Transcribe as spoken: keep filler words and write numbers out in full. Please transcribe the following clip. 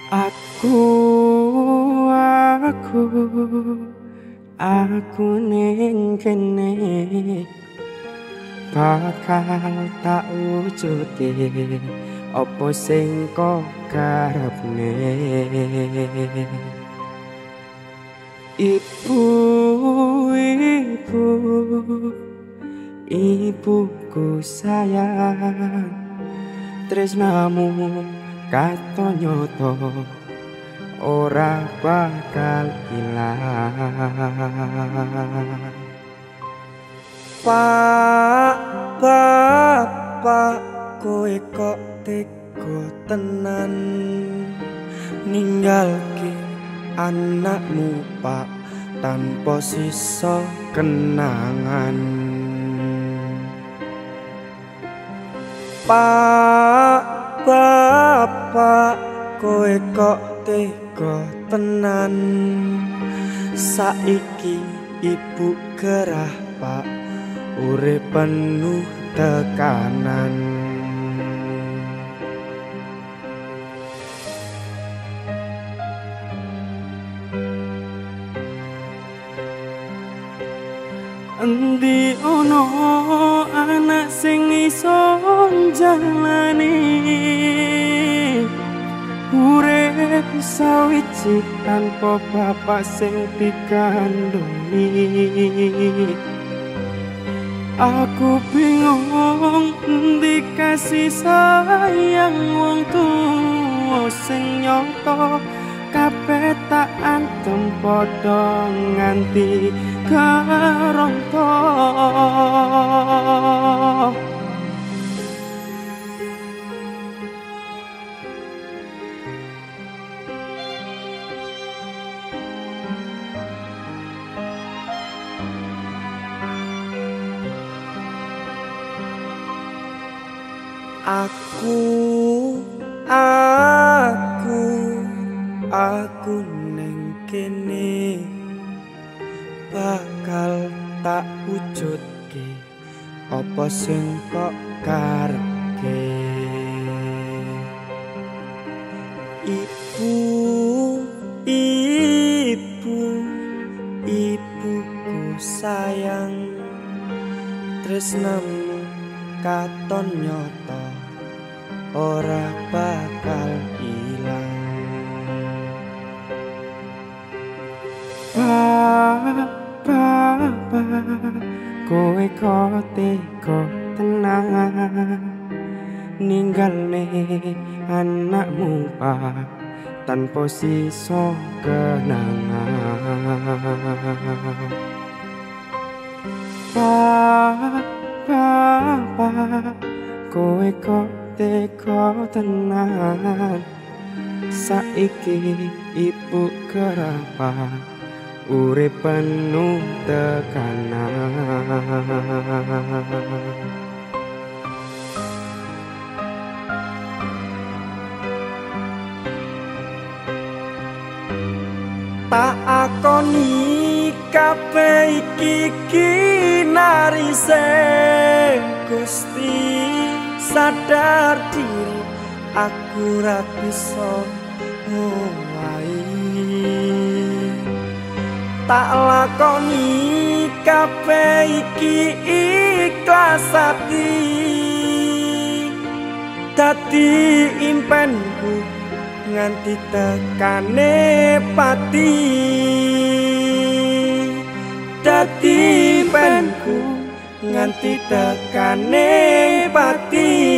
Aku, aku, aku ning kene bakal tak wujude apa sing kok karepne. Ibu, ibu, ibuku sayang, tresnamu katon nyoto ora bakal ilang. Pak, bapak, kowe kok tega tenan ninggalke anakmu pak tanpa sisa kenangan. Pak, bapak, kowe kok tega tenan saiki ibu gerah pak urip penuh tekanan. Endi ono anak sing iso jalani urip sawiji tanpa bapak sing dikandani. Aku bingung endi kasih sayang wong tuwa sing nyoto kabeh tak antem padha nganti karonto. Aku, aku, aku neng kene bakal tak wujudke apa sing kok karepke. Ibu, ibu, ibuku sayang, tresnamu katon nyoto ora bakal ilang. Bapak, kowe kok tega tenan ninggalne anakmu pak tanpa sisa kenangan. Bapak, kowe kok tega tenan saiki ibu gerapa urip penuh tekanan. Tak akoni kabeh iki kinarise Gusti, sadar diri aku ra bisa ngowahi. Tak lakoni kabeh iki ikhlas ati dadi impenku nganti tekane pati. Dadi impenku nganti tekane pati.